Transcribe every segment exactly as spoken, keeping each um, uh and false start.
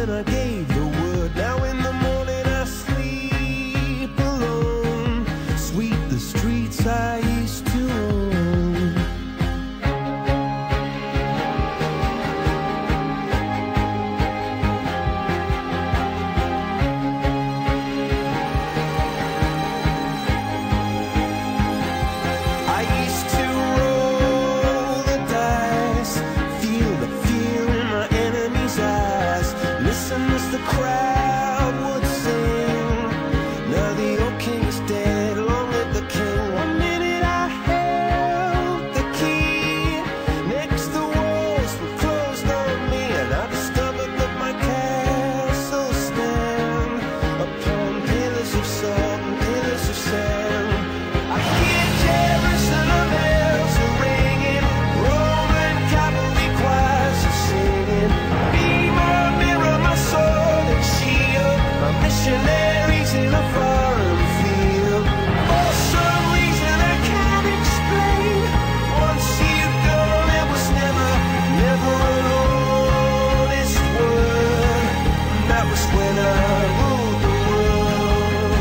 when I gave the word. Now in the morning I sleep alone. Sweep the streets I used to own. I used to roll the dice, feel the fear in my enemy's eyes, listen as the crowd would sing. Now the old king is dead, long live the king. One minute I held the key, next the walls were closed on me, and I discovered that my castle stand upon pillars of salt and pillars of sand. I hear Jerusalem bells are ringing, Roman cavalry choirs are singing. Be my mirror, my sword and shield, my missionaries in a foreign field. For some reason I can't explain, once you've gone it was never, never an honest word. And that was when I ruled the world.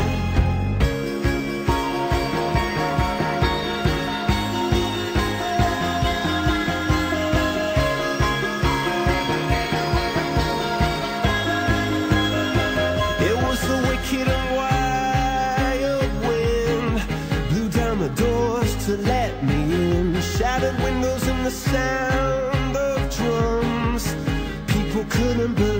It was the wicked and wild wind, blew down the doors to let me in, shattered windows and the sound of drums. People couldn't believe